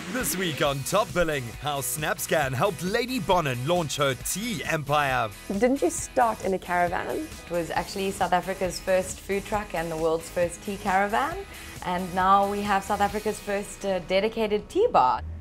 This week on Top Billing, how SnapScan helped Lady Bonin launch her tea empire. Didn't you start in a caravan? It was actually South Africa's first food truck and the world's first tea caravan. And now we have South Africa's first dedicated tea bar.